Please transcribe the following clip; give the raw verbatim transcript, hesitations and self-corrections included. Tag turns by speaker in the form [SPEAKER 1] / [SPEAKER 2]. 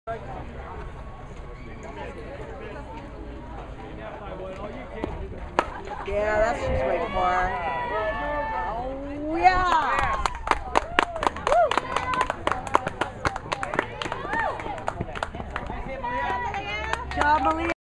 [SPEAKER 1] Yeah, that's just way far. Oh, yeah! Woo! Good job, Malia.